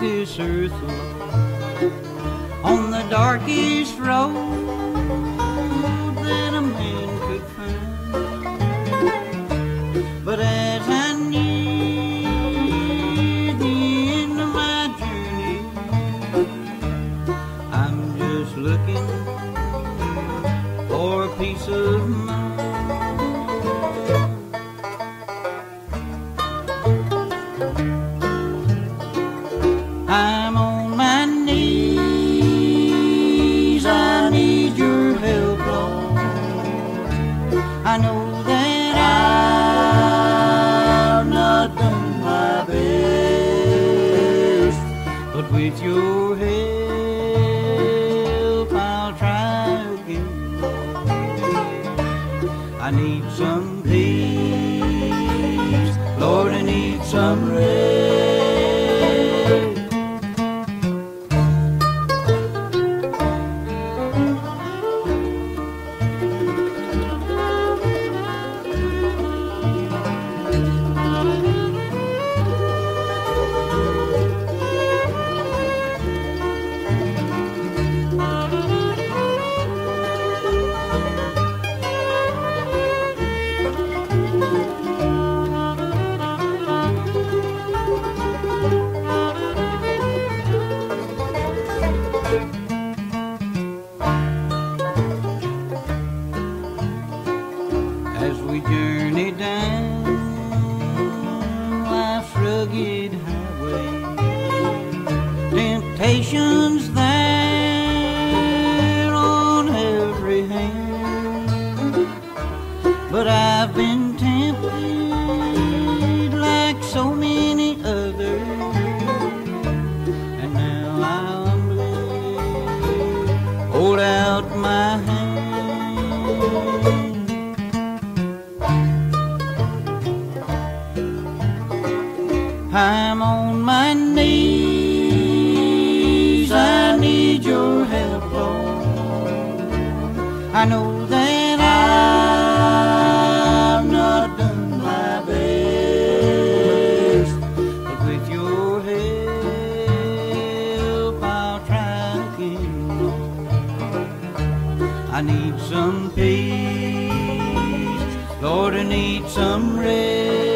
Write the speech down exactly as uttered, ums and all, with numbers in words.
this earth on the darkest road that a man could find. But as I near the end of my journey, I'm just looking for a peace of mind. I'm on my knees, I need your help, Lord. I know that I've not done my best, but with your help I'll try again, Lord. I need some peace, Lord, I need some rest. As we journey down life's rugged highway, temptations there on every hand, but I've been tempted like so many others, and now I humbly hold out my hand. I'm on my knees, I need your help, Lord. I know that I've not done my best, but with your help I'll try again, Lord. I need some peace, Lord, I need some rest.